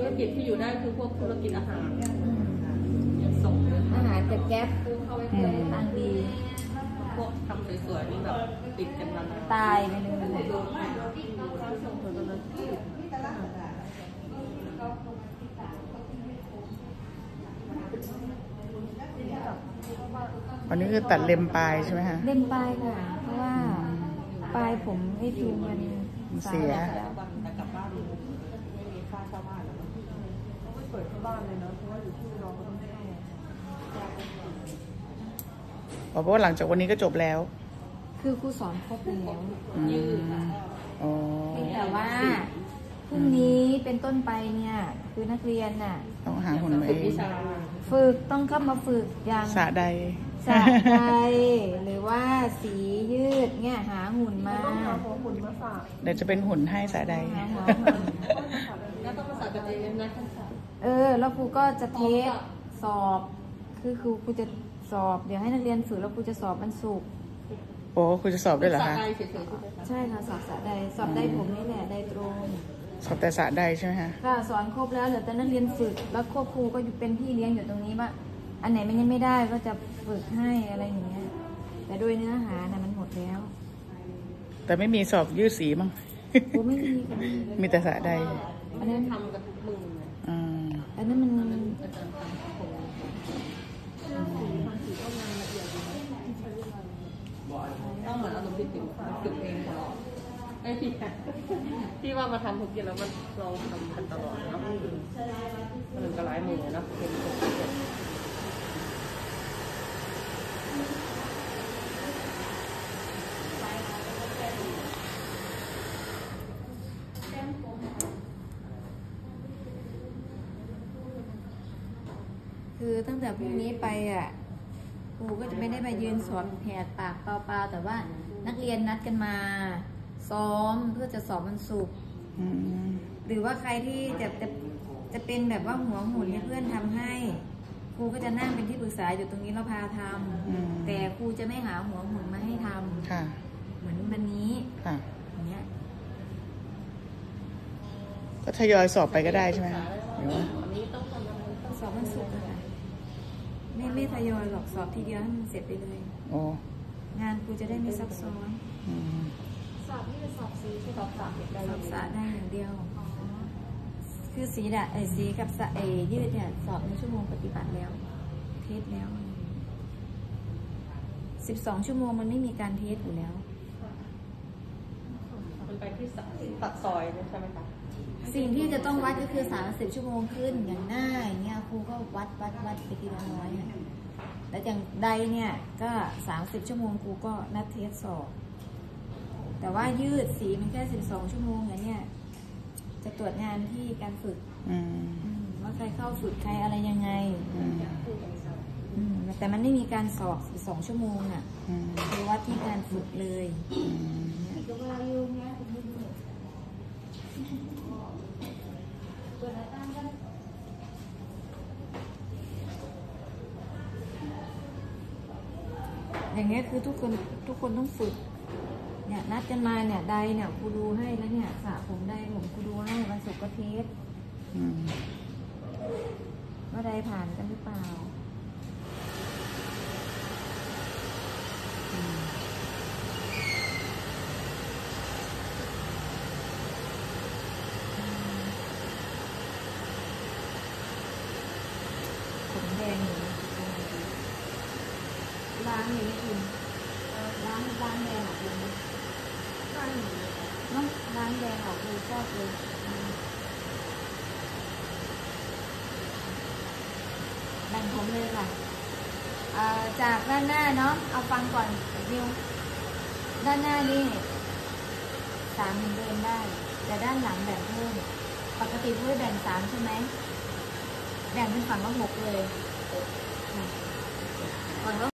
รกิจที่อยู่ได้คือพวกธุรกิจอาหารส่งอาหารจากแก๊ปเข้าไปทางดีพวกทำสวยๆนี่แบบติดกันมานานตายไปเลยวันนี้คือตัดเล็มปลายใช่ไหมคะเล็มปลายค่ะเพราะว่าปลายผมไอ้ฟิวมันเสียแต่กลับบ้านไม่มีค่าเช่าบ้านแล้วไม่เปิดเข้าบ้านเลยเนาะเพราะว่าอยู่ที่เราก็ต้องเช่าเพราะว่าหลังจากวันนี้ก็จบแล้วคือครูสอนครบแล้วยืดแต่ว่าพรุ่งนี้เป็นต้นไปเนี่ยคือนักเรียนน่ะต้องหาหุ่นมาเองฝึกต้องเข้ามาฝึกอย่างสระใดหรือว่าสียืดเนี่ยหาหุ่นมาเดี๋ยวจะเป็นหุ่นให้สระใดแล้วต้องมาสระกันเองนะแล้วครูก็จะเทสสอบคือครูจะสอบเดี๋ยวให้นักเรียนฝึกแล้วครูจะสอบวันศุกร์โอ้ครูจะสอบด้วยเหรอคะใช่ค่ะสอบสระใดสอบได้ผมนี่แหละได้ตรงสอบแต่สระใดใช่ไหมคะค่ะสอนครบแล้วเหลือแต่นักเรียนฝึกแล้วครูก็เป็นพี่เลี้ยงอยู่ตรงนี้ว่าอันไหนมันยังไม่ได้ก็จะฝึกให้อะไรอย่างเงี้ยแต่โดยเนื้อหานะมันหมดแล้วแต่ไม่มีสอบยืดสีมั้งไม่มีมีแต่สระใดอันนั้นทำกับมืออันนั้นมันต้องเหมือนเราต้องฝึกเองตลอดที่ว่ามาทำทุกอย่างแล้วมันเราทำกันตลอดนะมันก็หลายมือนะคือตั้งแต่พรุ่งนี้ไปครูก็จะไม่ได้มายืนสอนแหกปากเปล่าๆแต่ว่านักเรียนนัดกันมาซ้อมเพื่อจะสอบวันศุกร์หรือว่าใครที่จะเป็นแบบว่าหัวหุ่นให้เพื่อนทำให้ครูก็จะนั่งเป็นที่ปรึกษาอยู่ตรงนี้เราพาทำแต่ครูจะไม่หาหัวหุ่นมาให้ทำเหมือนวันนี้อย่างเงี้ยก็ทยอยสอบไปก็ได้ใช่ไหมหรือว่าสอบวันศุกร์ค่ะไม่ทยอยหรอกสอบทีเดียวให้มันเสร็จไปเลยงานครูจะได้ไม่ซับซ้อนสอบที่จะสอบสีสอบสระได้อย่างเดียวคือสีสีกับยืดเนี่ยสอบในชั่วโมงปฏิบัติแล้วเทสแล้ว12 ชั่วโมงมันไม่มีการเทสอยู่แล้วมันไปที่ตัดซอยใช่ไหมคะสิ่งที่จะต้องวัดก็คือ30 ชั่วโมงขึ้นอย่างหน้าอย่างเงี้ยครูก็วัดไปทีละน้อยแล้วอย่างใดเนี่ยก็30 ชั่วโมงครูก็นัดเทสสอบแต่ว่ายืดสีมันแค่12 ชั่วโมงอย่างเนี้ยจะตรวจงานที่การฝึกว่าใครเข้าฝึกใครอะไรยังไงแต่มันไม่มีการสอบ12 ชั่วโมงน่ะคือวัดที่การฝึกเลยอย่างเงี้ยคือทุกคนต้องฝึกเนี่ยนัดกันมาเนี่ยใดเนี่ยครูดูให้แล้วเนี่ยสระผมได้ผมครูดูให้วันศุกร์ก็เทสว่าใดผ่านกันหรือเปล่าผมแดงอยู่ล้างอย่างนี้คุณล้างแดงออกเลยน้องล้างแดงออกเลยก็เลยแบ่งผมเลยค่ะจากด้านหน้าเนาะเอาฟังก่อนวิวด้านหน้านี่3 เดือนได้แต่ด้านหลังแบ่งเพิ่มปกติผู้แบ่ง3ใช่ไหมแบ่งเป็นฝั่งละ6เลยฝั่งละ